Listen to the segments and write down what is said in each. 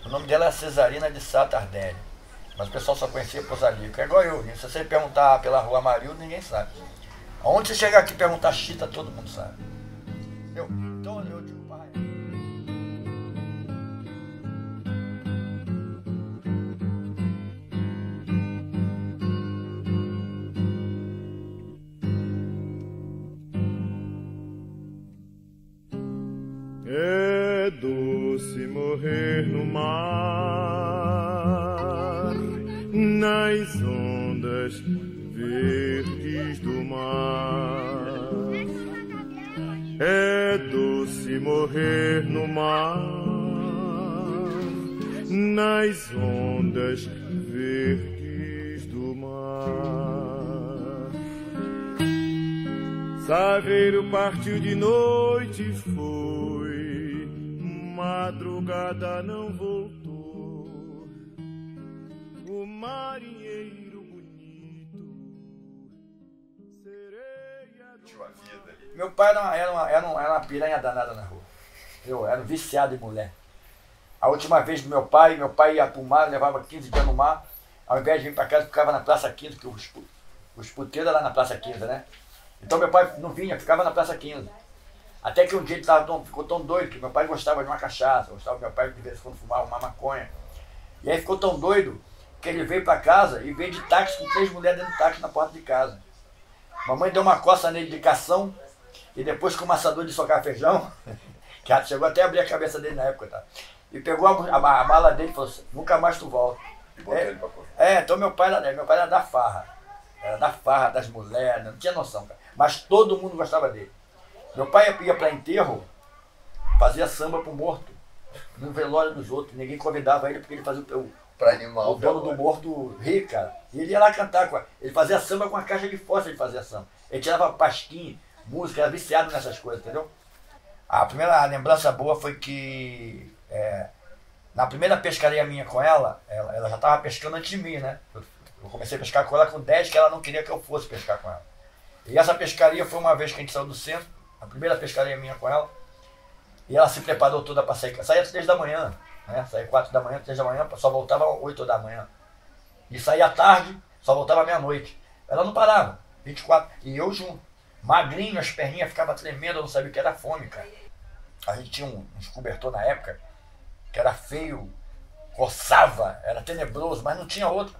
O nome dela é Cesarina de Sá Tardelli. Mas o pessoal só conhecia por Zalico. É igual eu, né? Se você perguntar pela rua Amarildo, ninguém sabe. Aonde você chegar aqui e perguntar Chita, todo mundo sabe. Então eu digo pra Rainha. É doce morrer no mar, nas ondas verdes do mar. É doce morrer no mar, nas ondas verdes do mar. Saveiro partiu de noite e foi, madrugada não voltou. O marinheiro bonito, sereia do mar. Meu pai era uma piranha danada na rua. Eu era viciado em mulher. A última vez do meu pai ia pro mar, levava 15 dias no mar. Ao invés de vir pra casa, ficava na Praça 15, que os puteiros eram na Praça 15, né? Então meu pai não vinha, ficava na Praça 15. Até que um dia ele ficou tão doido que meu pai gostava de uma cachaça, meu pai de vez em quando fumava uma maconha. E aí ficou tão doido que ele veio pra casa e veio de táxi com 3 mulheres dentro do táxi na porta de casa. Mamãe deu uma coça nele de cação e depois com o amassador de socar feijão, que chegou até a abrir a cabeça dele na época, tá? E pegou a mala dele e falou assim, nunca mais tu volta. Então meu pai era da farra. Era da farra, das mulheres, não tinha noção, cara. Mas todo mundo gostava dele. Meu pai ia para enterro, fazia samba pro morto, no velório dos outros. Ninguém convidava ele porque ele fazia o dono do morto rir, cara. E ele ia lá cantar, ele fazia samba com a caixa de fósforo, ele fazia samba. Ele tirava pasquinha, música, era viciado nessas coisas, entendeu? A primeira lembrança boa foi que na primeira pescaria minha com ela já estava pescando antes de mim, né? Eu comecei a pescar com ela com 10, que ela não queria que eu fosse pescar com ela. E essa pescaria foi uma vez que a gente saiu do centro, a primeira pescaria minha com ela, e ela se preparou toda para sair. Saía às 3 da manhã, né? Saía 4 da manhã, 3 da manhã, só voltava às 8 da manhã. E saía à tarde, só voltava à meia-noite. Ela não parava, 24, e eu junto. Magrinho, as perninhas ficavam tremendo, eu não sabia o que era fome, cara. A gente tinha uns cobertor na época, que era feio, coçava, era tenebroso, mas não tinha outro.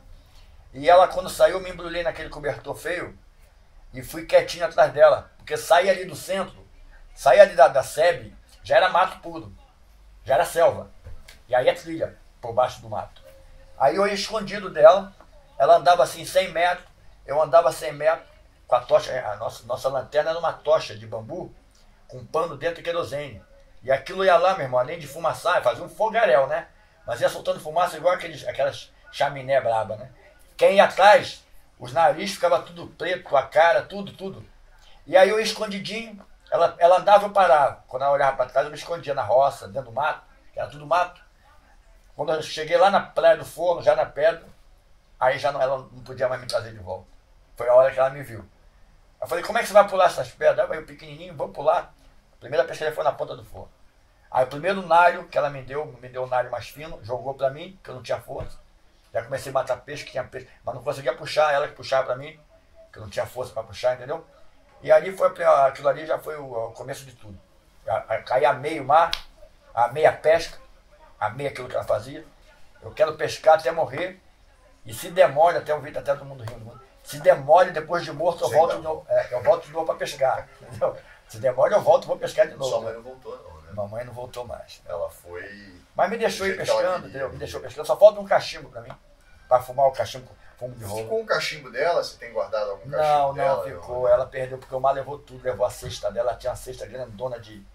E ela, quando saiu, eu me embrulhei naquele cobertor feio e fui quietinho atrás dela. Porque sair ali do centro, sair ali da SEB, já era mato puro, já era selva. E aí é trilha, por baixo do mato. Aí eu ia escondido dela, ela andava assim 100 metros, eu andava 100 metros, com a tocha, a nossa lanterna era uma tocha de bambu, com um pano dentro de querosene. E aquilo ia lá, meu irmão, além de fumaçar, fazia um fogaréu, né? Mas ia soltando fumaça igual aquelas chaminé braba, né? Quem ia atrás, os narizes ficavam tudo preto, a cara, tudo. E aí eu escondidinho, ela andava e eu parava. Quando ela olhava para trás, eu me escondia na roça, dentro do mato, que era tudo mato. Quando eu cheguei lá na Praia do Forno, já na pedra, aí ela não podia mais me trazer de volta. Foi a hora que ela me viu. Eu falei, como é que você vai pular essas pedras? Aí eu pequenininho, vou pular. A primeira pescaria foi na ponta do forno. Aí o primeiro nalho que ela me deu um nalho mais fino, jogou para mim, que eu não tinha força. Já comecei a matar peixe, que tinha peixe, mas não conseguia puxar, ela que puxava para mim, que eu não tinha força para puxar, entendeu? E ali aquilo ali já foi o começo de tudo. Caí a meio mar, a meia pesca, a meia aquilo que ela fazia. Eu quero pescar até morrer, e se demore, até eu vi até todo mundo rindo, se demore depois de morto, eu volto de novo para pescar, entendeu? Se demore, eu volto e vou pescar de novo. Sua mãe não voltou, não, né? Mamãe não voltou mais. Ela foi. Mas me deixou ir pescando, entendeu? Me deixou pescando. Só falta um cachimbo pra mim. Pra fumar o cachimbo, fumo de rolo. Ficou um cachimbo dela? Você tem guardado algum cachimbo dela? Não ficou. Ela perdeu porque o mar levou tudo. Levou a cesta dela. Ela tinha uma cesta grandona de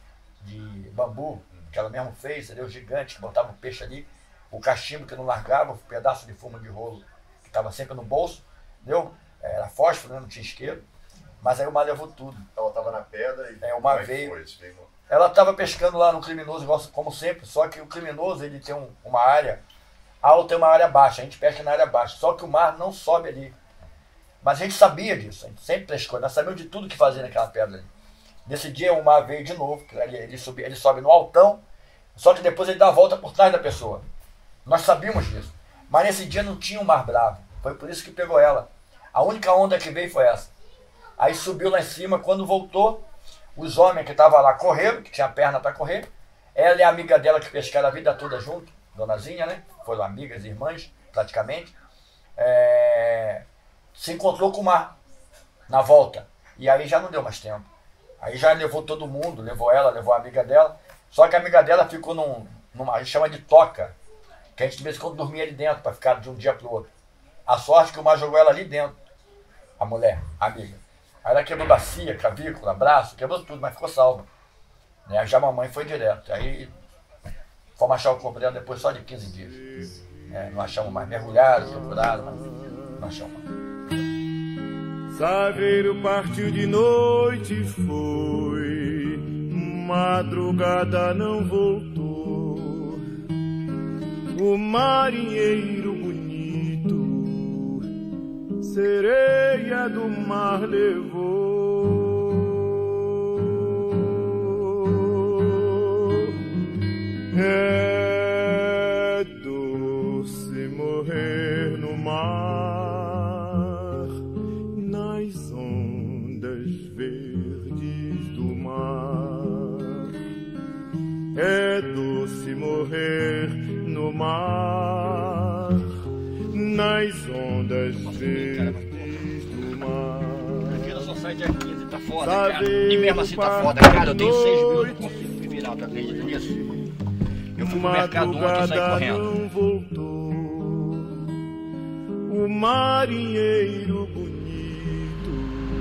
bambu, que ela mesmo fez, entendeu? Gigante, que botava o peixe ali. O cachimbo que não largava, um pedaço de fumo de rolo, que estava sempre no bolso, entendeu? Era fósforo, né? Não tinha isqueiro. Mas aí o mar levou tudo. Ela estava na pedra e o mar veio. Ela estava pescando lá no Criminoso, como sempre, só que o Criminoso ele tem uma área alta e uma área baixa. A gente pesca na área baixa, só que o mar não sobe ali. Mas a gente sabia disso, a gente sempre pescou, nós sabíamos de tudo que fazer naquela pedra ali. Nesse dia o mar veio de novo, ele sobe no altão, só que depois ele dá a volta por trás da pessoa. Nós sabíamos disso. Mas nesse dia não tinha um mar bravo. Foi por isso que pegou ela. A única onda que veio foi essa. Aí subiu lá em cima, quando voltou, os homens que estavam lá correram, que tinha perna para correr. Ela e a amiga dela que pescaram a vida toda junto, Donazinha, né? Foram amigas, irmãs, praticamente. Se encontrou com o mar na volta. E aí já não deu mais tempo. Aí já levou todo mundo, levou ela, levou a amiga dela. Só que a amiga dela ficou numa, a gente chama de toca, que a gente de vez em quando dormia ali dentro para ficar de um dia para o outro. A sorte que o mar jogou ela ali dentro, a mulher, a amiga. Aí ela quebrou bacia, clavícula, braço, quebrou tudo, mas ficou salva. Já a mamãe foi direto. Aí fomos achar o corpo dela depois só de 15 dias. Não achamos mais, mergulharam, procuraram, mas não achamos mais. Saveiro partiu de noite, foi, madrugada não voltou. O marinheiro bonito, sereia do mar levou. É doce morrer no mar, nas ondas verdes do mar. É doce morrer no mar, nas ondas verdes do mar. Aqui eu só saio dia 15, tá foda, cara. E mesmo assim tá foda, cara. Eu tenho 6 mil, não consigo me virar, tu acredita nisso? Eu fui pro mercado ontem e saí correndo. Não voltou, o marinheiro bonito,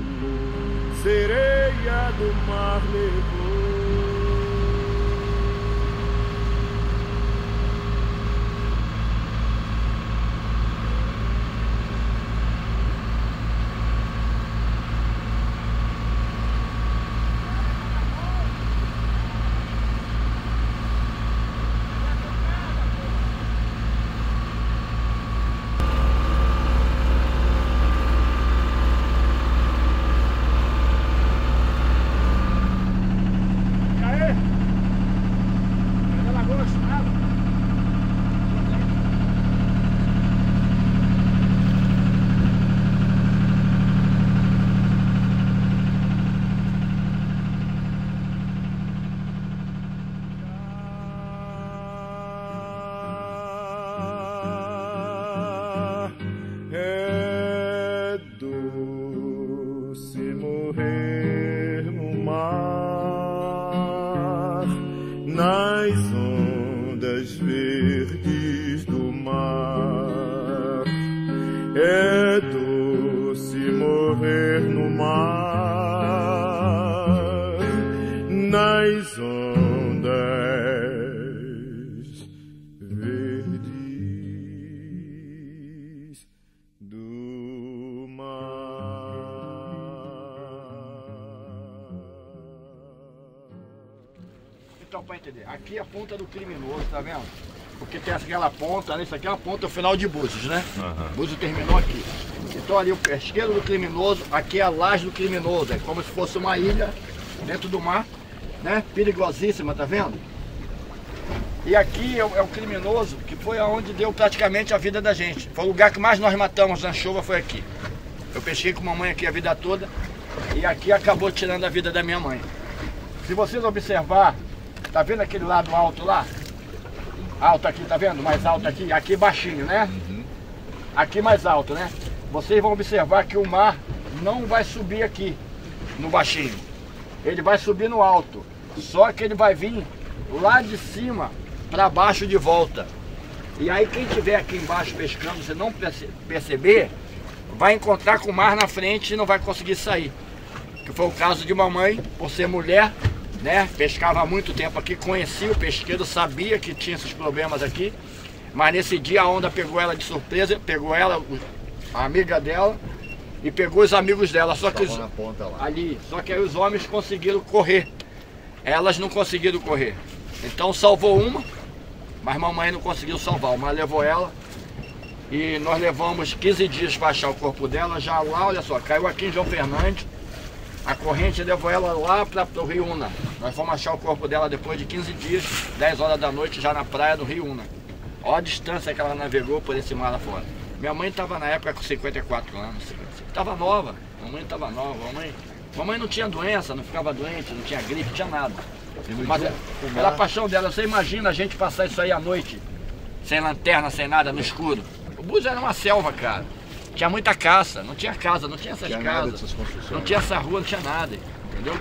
sereia do mar levou. Nas ondas verdes do mar, é doce morrer no mar, nas ondas verdes do mar. Então, para entender, aqui é a ponta do criminoso, tá vendo? Porque tem aquela ponta, né? Isso aqui é uma ponta, o final de Búzios, né? Búzios terminou aqui. Então ali o pesqueiro do criminoso, aqui é a laje do criminoso, é como se fosse uma ilha dentro do mar, né? Perigosíssima, tá vendo? E aqui é o criminoso, que foi aonde deu praticamente a vida da gente. Foi o lugar que mais nós matamos na chuva, foi aqui. Eu pesquei com a mamãe aqui a vida toda, e aqui acabou tirando a vida da minha mãe. Se vocês observar, tá vendo aquele lado alto lá? Alto aqui, tá vendo? Mais alto aqui. Aqui baixinho, né? Aqui mais alto, né? Vocês vão observar que o mar não vai subir aqui, no baixinho. Ele vai subir no alto. Só que ele vai vir lá de cima para baixo de volta. E aí quem estiver aqui embaixo pescando, se não perceber, vai encontrar com o mar na frente e não vai conseguir sair. Que foi o caso de mamãe, por ser mulher, né? Pescava há muito tempo aqui, conhecia o pesqueiro, sabia que tinha esses problemas aqui, mas nesse dia a onda pegou ela de surpresa, pegou ela, a amiga dela, e pegou os amigos dela, só que na ponta lá. ali, só que aí os homens conseguiram correr, elas não conseguiram correr, então salvou uma, mas mamãe não conseguiu salvar, mas levou ela, e nós levamos 15 dias para achar o corpo dela, já lá, olha só, caiu aqui em João Fernandes. A corrente levou ela lá para o Rio Una. Nós fomos achar o corpo dela depois de 15 dias, 10 horas da noite, já na praia do Rio Una. Olha a distância que ela navegou por esse mar lá fora. Minha mãe estava na época com 54 anos. Estava nova. Mamãe estava nova. Mamãe não tinha doença, não ficava doente, não tinha gripe, não tinha nada. Mas era a paixão dela. Você imagina a gente passar isso aí à noite, sem lanterna, sem nada, no escuro. O Búzios era uma selva, cara. Tinha muita caça, não tinha casa, não tinha essas casas, não tinha essa rua, não tinha nada, entendeu?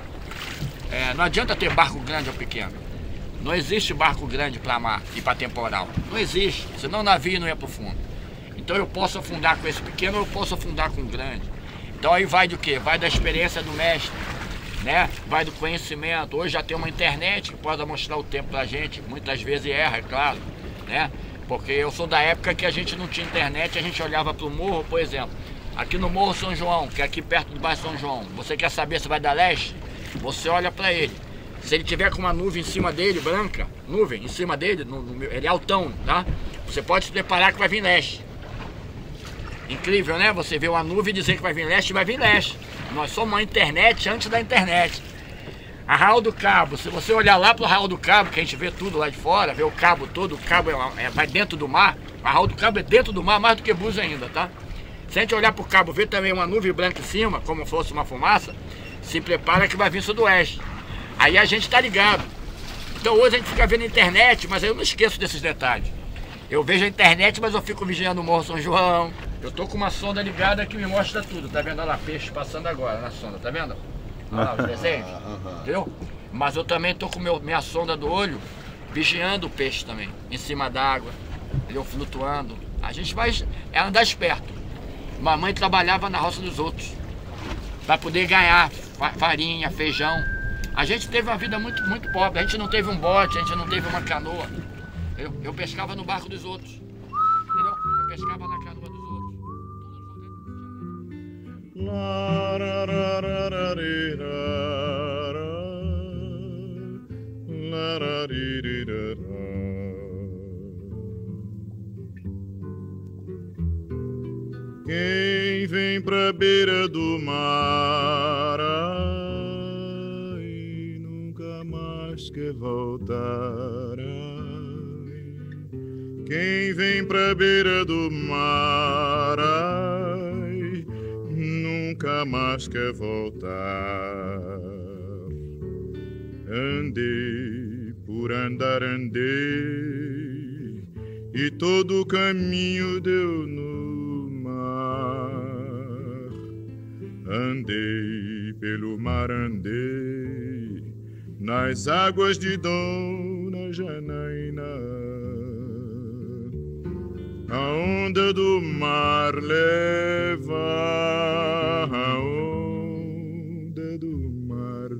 Não adianta ter barco grande ou pequeno. Não existe barco grande para mar e para temporal. Não existe, senão o navio não ia para o fundo. Então eu posso afundar com esse pequeno ou eu posso afundar com o grande. Então aí vai do quê? Vai da experiência do mestre, né? Vai do conhecimento. Hoje já tem uma internet que pode mostrar o tempo pra gente. Muitas vezes erra, é claro, né? Porque eu sou da época que a gente não tinha internet, a gente olhava pro morro, por exemplo. Aqui no Morro São João, que é aqui perto do bairro São João. Você quer saber se vai dar leste? Você olha pra ele. Se ele tiver com uma nuvem em cima dele, branca, nuvem em cima dele, ele é altão, tá? Você pode se preparar que vai vir leste. Incrível, né? Você vê uma nuvem e dizer que vai vir leste, vai vir leste. Nós somos uma internet antes da internet. Arraial do Cabo, se você olhar lá pro Arraial do Cabo, que a gente vê tudo lá de fora, vê o cabo todo, o cabo vai dentro do mar. O Arraial do Cabo é dentro do mar, mais do que Búzios ainda, tá? Se a gente olhar pro cabo, ver também uma nuvem branca em cima, como fosse uma fumaça, se prepara que vai vir sudoeste. Aí a gente tá ligado. Então hoje a gente fica vendo a internet, mas eu não esqueço desses detalhes. Eu vejo a internet, mas eu fico vigiando o Morro São João. Eu tô com uma sonda ligada que me mostra tudo. Tá vendo? Olha lá, peixe passando agora na sonda, tá vendo? Olha lá os desenhos, entendeu? Mas eu também tô com minha sonda do olho vigiando o peixe também, em cima d'água, entendeu? Flutuando. A gente vai andar esperto. Mamãe trabalhava na roça dos outros para poder ganhar farinha, feijão. A gente teve uma vida muito, muito pobre. A gente não teve um bote, a gente não teve uma canoa. Eu pescava no barco dos outros, entendeu? Eu pescava na canoa dos outros. Quem vem pra beira do mar ai, nunca mais quer voltar. Quem vem pra beira do mar ai, nunca mais quer voltar. Andei, por andar andei, e todo o caminho deu no mar. Andei, pelo mar andei, nas águas de Dona Janaína. A onda do mar leva, a onda do mar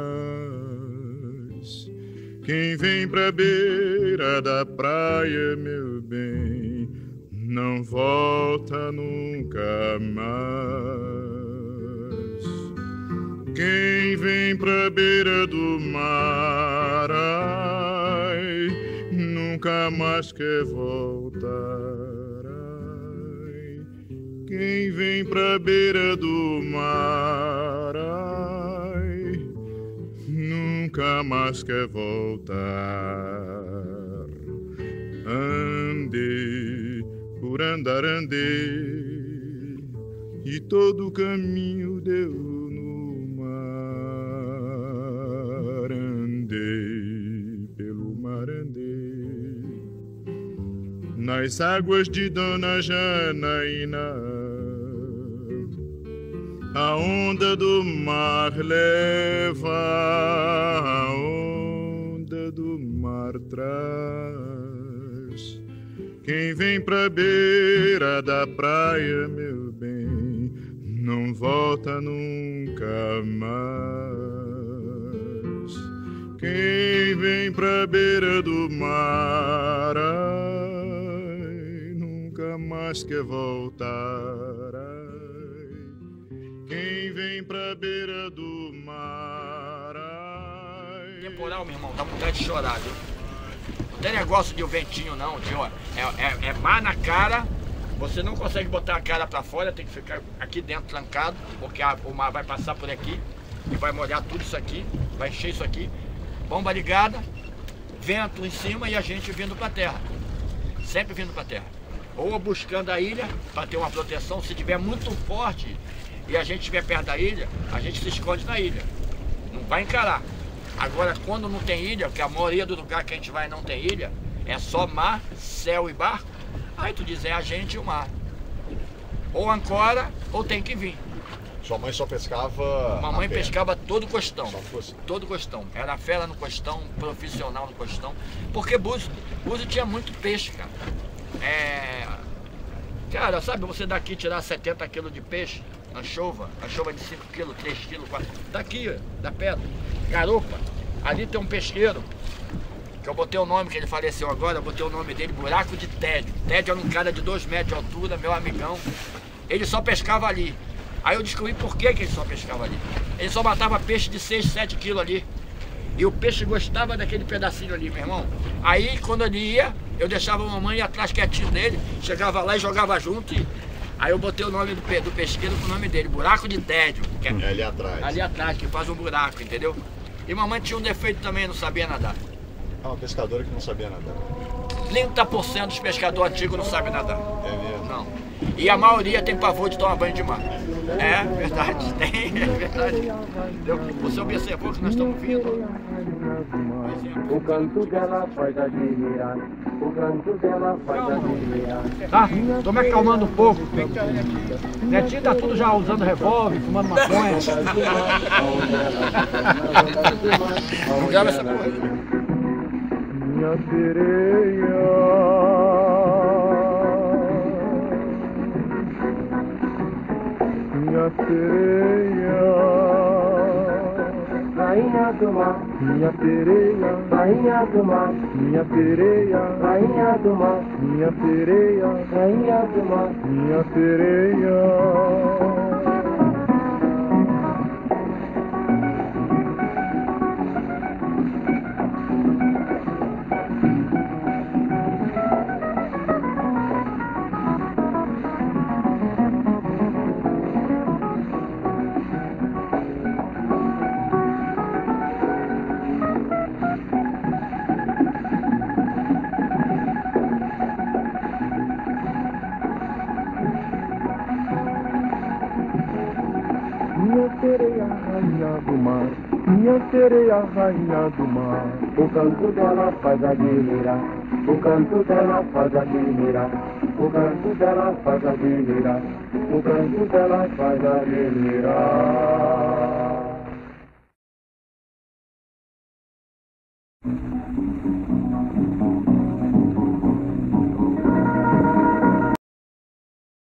traz. Quem vem pra beira da praia, meu bem, não volta nunca mais. Quem vem pra beira do mar, ai, nunca mais quer voltar. Quem vem pra beira do mar, ai, nunca mais quer voltar. Andei, por andar andei, e todo o caminho deu no mar. Andei, pelo mar andei, nas águas de Dona Janaína. A onda do mar leva, a onda do mar traz. Quem vem pra beira da praia, meu bem, não volta nunca mais. Quem vem pra beira do mar, ai, nunca mais quer voltar. Quem vem pra beira do mar, ai... Temporal, meu irmão, dá vontade de chorar, viu? Não tem negócio de um ventinho, não, tio. É mar na cara, você não consegue botar a cara pra fora, tem que ficar aqui dentro trancado, porque o mar vai passar por aqui e vai molhar tudo isso aqui, vai encher isso aqui. Bomba ligada, vento em cima e a gente vindo pra terra. sempre vindo para a terra. Ou buscando a ilha para ter uma proteção. Se tiver muito forte e a gente estiver perto da ilha, a gente se esconde na ilha. Não vai encarar. Agora, quando não tem ilha, porque a maioria do lugar que a gente vai não tem ilha, é só mar, céu e barco, aí tu diz, é a gente e o mar. Ou ancora, ou tem que vir. Sua mãe só pescava? Mamãe pescava todo costão. Só todo costão. Era fera no costão, profissional no costão. Porque Búzios tinha muito peixe, cara. Cara, sabe, você daqui tirar 70 quilos de peixe, anchova de 5 quilos, 3 quilos, 4. Daqui, da pedra, garupa. Ali tem um pesqueiro, que eu botei o nome, que ele faleceu agora, eu botei o nome dele, Buraco de Tédio. Tédio era um cara de 2 metros de altura, meu amigão. Ele só pescava ali. Aí eu descobri por que ele só pescava ali. Ele só matava peixe de 6, 7 quilos ali. E o peixe gostava daquele pedacinho ali, meu irmão. Aí quando ele ia, eu deixava a mamãe atrás quietinho dele, chegava lá e jogava junto. Aí eu botei o nome do pesqueiro com o nome dele, Buraco de Tédio. Que é ali atrás. Ali atrás, que faz um buraco, entendeu? E mamãe tinha um defeito também, não sabia nadar. É uma pescadora que não sabia nadar. 30% dos pescadores antigos não sabem nadar. É mesmo? Não. E a maioria tem pavor de tomar banho de mar. É verdade, tem, é verdade. Você observou que nós estamos vindo? O canto dela faz admirar. O canto dela faz admirar. Tá? Tô me acalmando um pouco. Netinho tá tudo já usando revólver, fumando maconha. Não grava essa porra aí. Minha sereia, minha sereia, Rainha do mar, minha sereia, rainha do mar, minha sereia, rainha do mar, minha sereia, rainha do mar. minha sereia. Minha sereia, rainha do mar, minha sereia, rainha do mar. O canto dela faz admirar. O canto dela faz admirar. O canto dela faz admirar. O canto dela faz admirar.